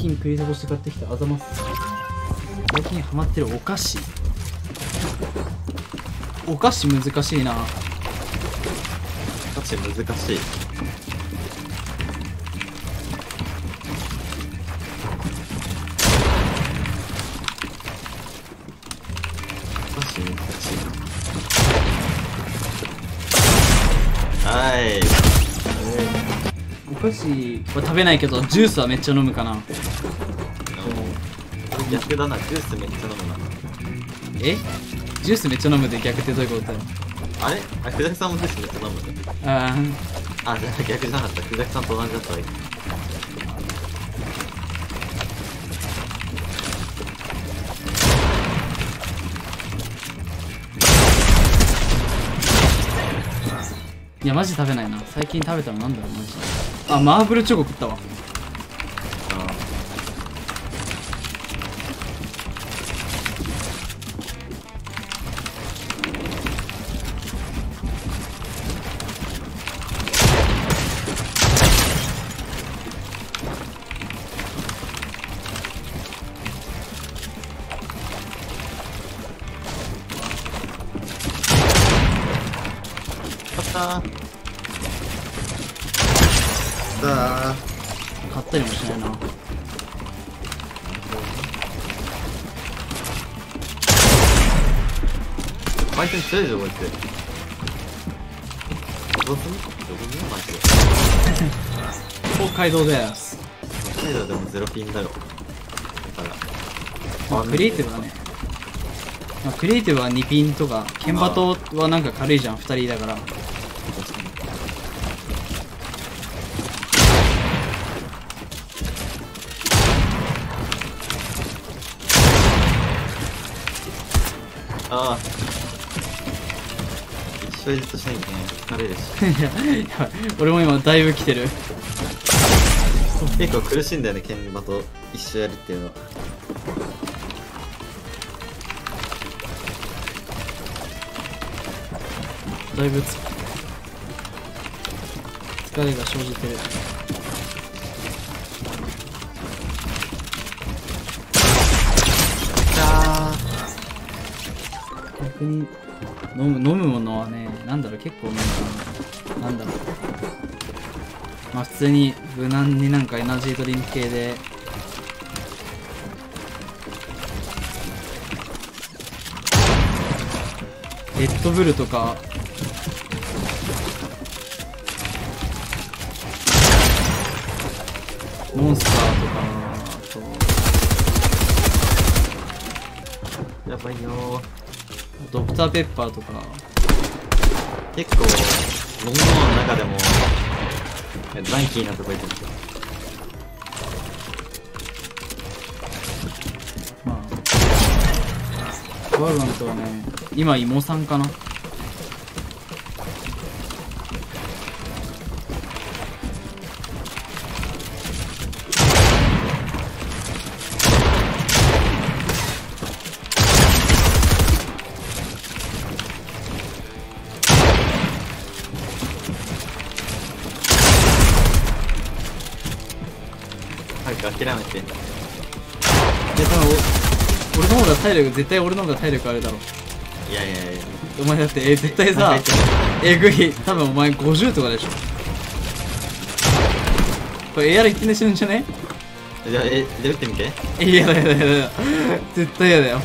近クリソコして買ってきたあざます。最近ハマってるお菓子。お菓子難しいな。 お菓子難しい。お菓子難しい。はい。 お菓子は食べないけどジュースはめっちゃ飲むかな。 逆だな、ジュースめっちゃ飲むな。 え、ジュースめっちゃ飲むで逆ってどういうことだよ。 あれあ、久崎さんもジュースめっちゃ飲むね。 ああ、じゃあ逆じゃなかった。久崎さんと同じだったわ。 いやマジ食べないな。最近食べたのなんだろうマジ。あ、マーブルチョコ食ったわ。 さあ買ったりもしないな。 相手に強いぞこいつ。どうするマジで。 東海道です。 北海道でもゼロピンだよ。だからまあクリエイティブだね。まあ、クリエイティブは2ピンとか、ケンバトはなんか軽いじゃん、2人だから。 ああ、一緒にずっとしないとね、疲れるし。 いや、俺も今だいぶ来てる。 結構苦しいんだよね、ケンバと一緒やるっていうのは。 だいぶ疲れが生じてる。逆に飲むものはね、なんだろう、結構なんだろう、まあ普通に無難になんかエナジードリンク系でレッドブルとかモンスターとか、あやばいよとドクターペッパーとか。 結構飲み物の中でもザンキーなとこ行ってますよ。 まあワールダントはね、今芋さんかな。 早く諦めて。 で、多分俺の方が体力、絶対俺の方が体力あるだろ。 いやいやいや、 お前だって、絶対さ、えぐい。多分お前50とかでしょ。これ AR 一点で死ぬんじゃね？ じゃあ、で打ってみて。 いやだやだやだ。絶対やだよ。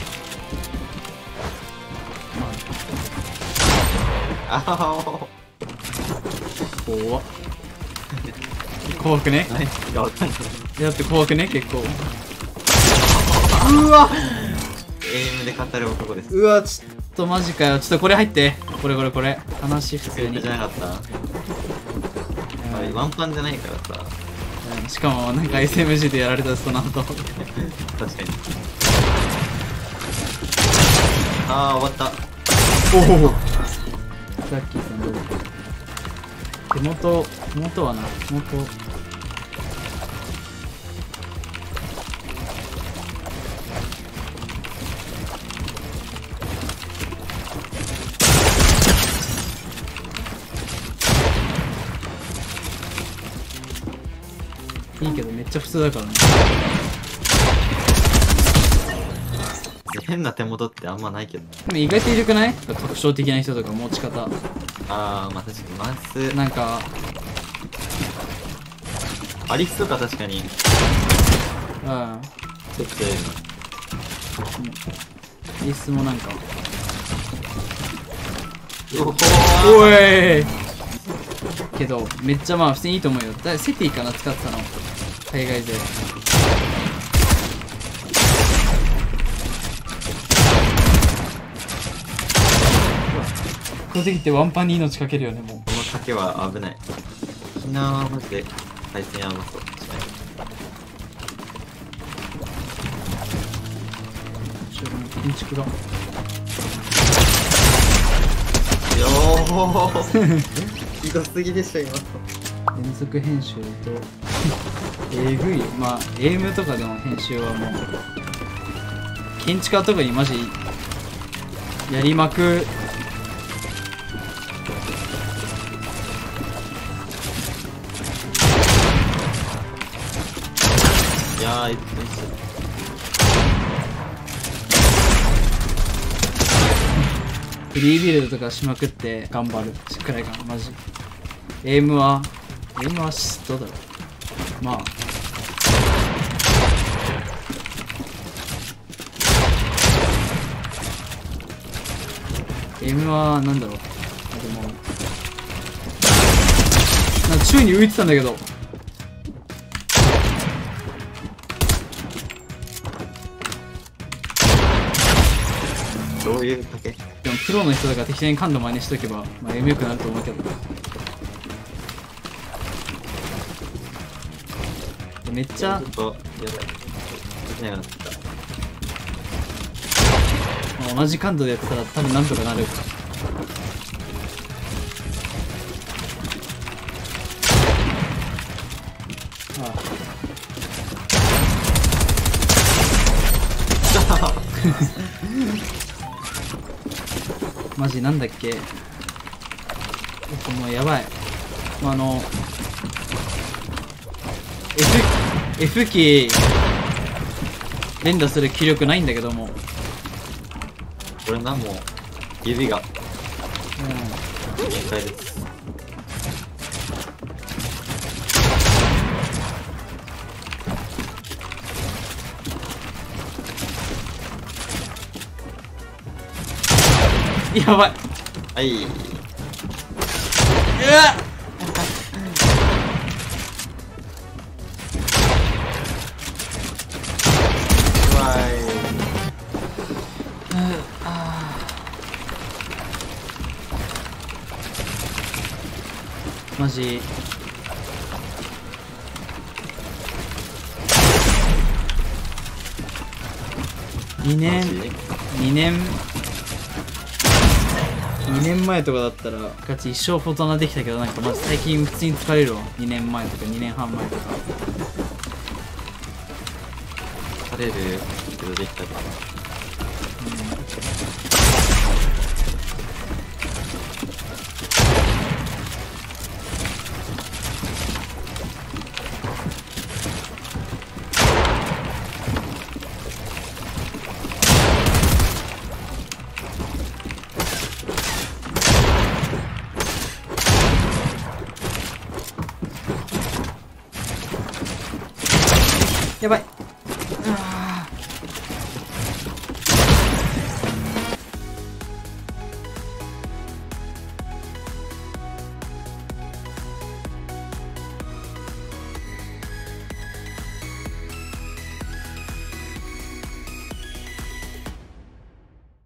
ああ、 怖っ。怖くね？ 何かわかんない。 だって怖くね結構。うわエイムで語る男です。 うわ、ちょっとマジかよ。ちょっとこれ入って。これ。話普通に。 じゃなかった。ワンパンじゃないからさ。 しかもなんか SMG でやられたその後。 確かに。ああ、終わった。 おお。さっきさんどうだ。手元はな、手元。いいいけどめっちゃ普通だからね。 変な手元ってあんまないけど。 でも意外といるくない？特徴的な人とか持ち方。 あー、まあ確かにマウスなんか、 アリスとか確かにうん。 ちょっとリスもなんか。 おおいけど、めっちゃまあ普通にいいと思うよ。セティかな使ってたの。海外勢。この時ってワンパンに命かけるよね、もう。 この賭けは危ない。沖縄はマジで対戦やばそう。確か建築だ。 に。よーひどすぎでしょ、今。 連続編集とえぐいよ。まあエイムとかでも編集はもう建築家とかにマジやりまく。 いやー、 フリービルドとかしまくって頑張るくらいかな、マジ。エイムはどうだろう。まあエイムはなんだろう。でもなんか宙に浮いてたんだけど。 どういう賭け？ でもプロの人とか適当に感度真似しとけば、まあ、エイム良くなると思うけど。めっちゃちょっと、やばい。できなくなってきた。 まあ同じ感度でやってたら多分なんとかなる。ああマジなんだっけ。もうやばい。もうF キー連打する気力ないんだけども。 これな、もう、指がう限界です。 ん。やばい。 はい。 うわっ。マジ2年前とかだったらガチ一生フォトナできたけど、なんかマジ最近普通に疲れるわ。2年前とか2年半前とか。 疲れるけどできたから。 やばい。